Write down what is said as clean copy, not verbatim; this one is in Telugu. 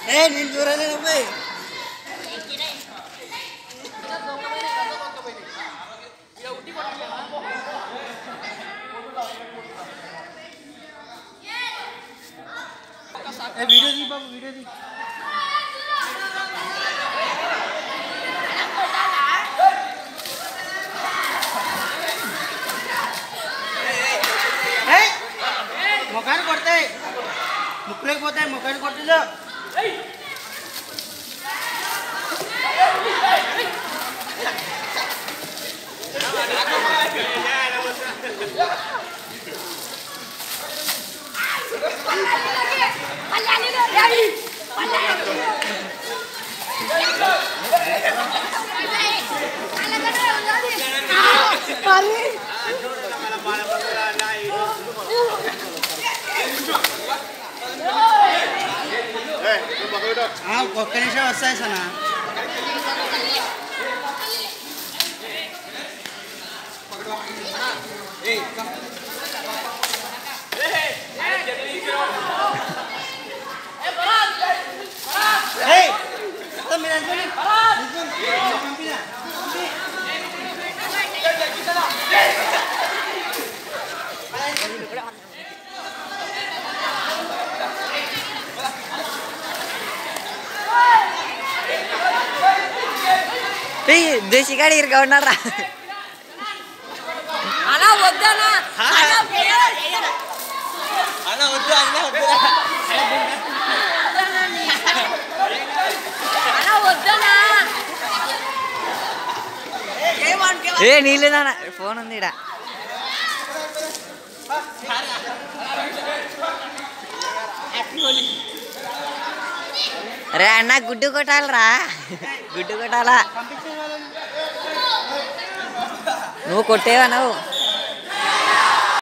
నేను చూడలేదు అబ్బాయి. వీడియో తీ బాబు, వీడియో తీ. ముఖాన్ని కొడతాయి, ముక్కులోకి పోతాయి, ముఖాన్ని కొట్టదు. ఒక్క నిమిషం వస్తాయి సనా. దేశిగాడు ఇరుగా ఉన్నారా అలా వద్దనా అన్న వద్దు, అన్న వద్దు, అలా వద్దనా. ఏ నీళ్ళేనా ఫోన్ ఉంది ఇడ. రే అన్న గుడ్డు కొట్టాలరా, గుడ్డు కొట్టాలా. నువ్వు కొట్టేవా నువ్వు?